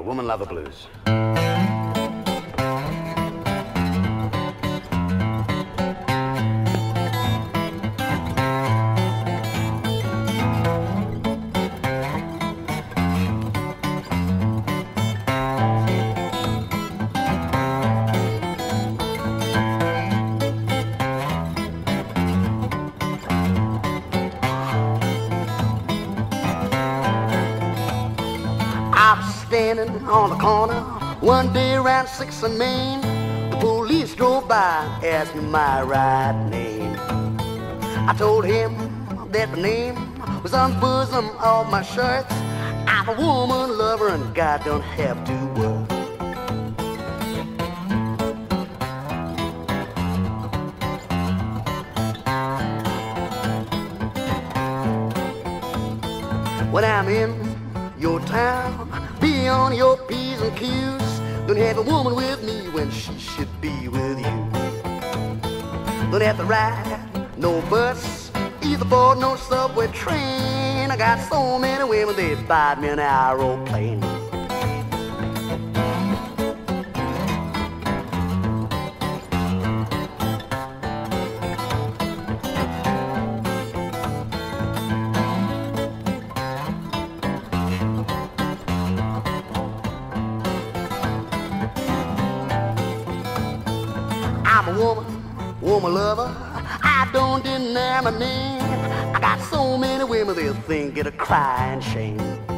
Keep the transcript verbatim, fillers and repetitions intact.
uh, Woman Lover Blues. Standing on the corner one day around six in Main, the police drove by, asked me my right name. I told him that the name was on the bosom of my shirt. I'm a woman lover and God don't have to work. When I'm in your town, be on your P's and Q's. Don't have a woman with me when she should be with you. Don't have to ride no bus, either board no subway train. I got so many women, they buy me an aeroplane. I'm a woman, woman lover, I don't deny my name. I got so many women, they'll think it a crying shame.